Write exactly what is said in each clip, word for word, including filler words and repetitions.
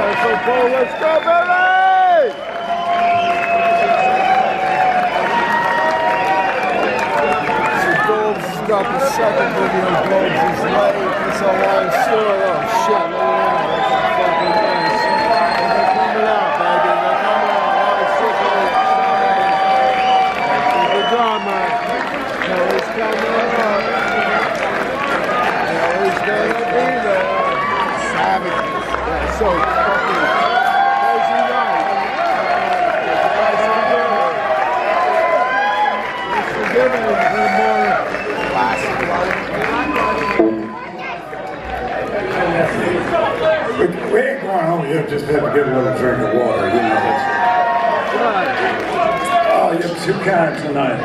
Special Bowl, let's go, baby! Got the second video, Gibbons is late. It's a long story. Oh shit, look at that. That's a fucking mess. They're coming out, baby. They're coming out. That was sick of it. Keep it going, man. Kelly's coming up. Kelly's gonna be there. Savages. Yeah, so fucking crazy night. Mister Gibbons is more We, we ain't going home yet, just had to get another drink of water, you know. That's, oh, you're too kind tonight.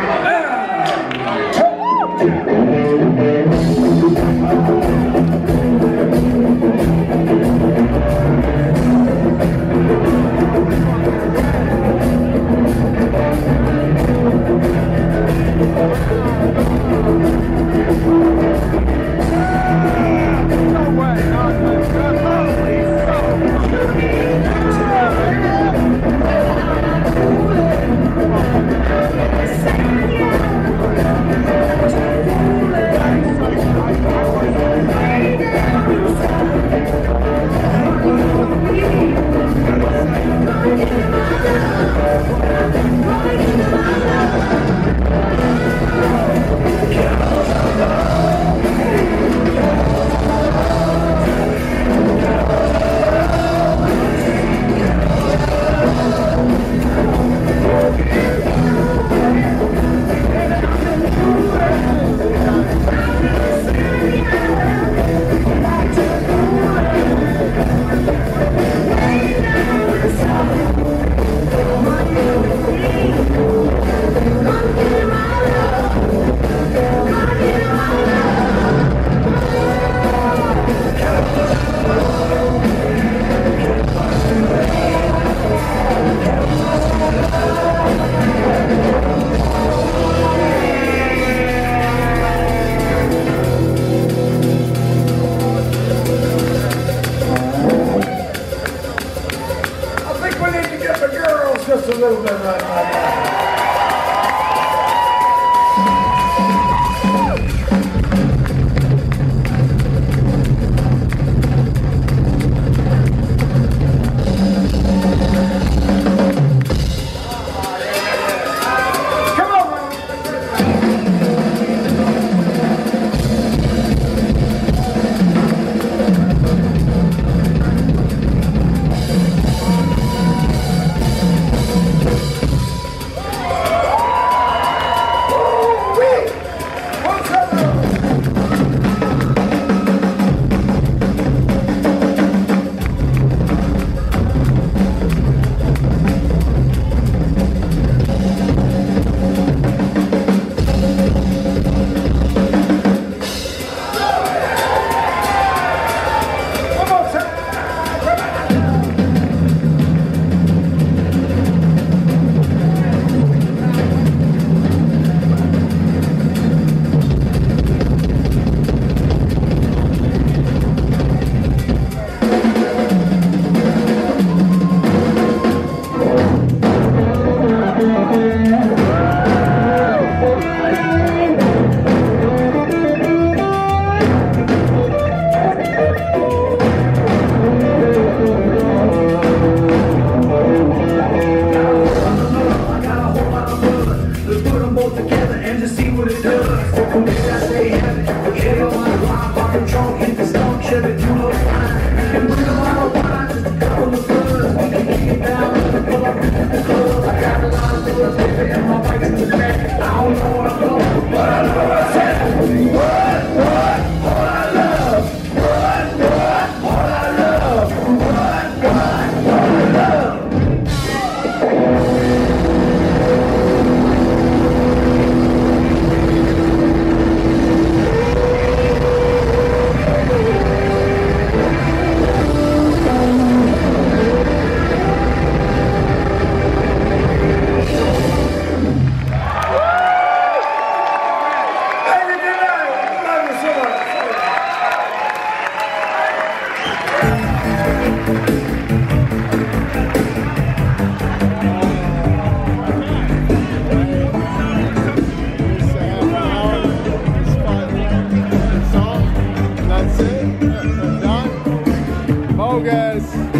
Just a little bit right now. Gibbons.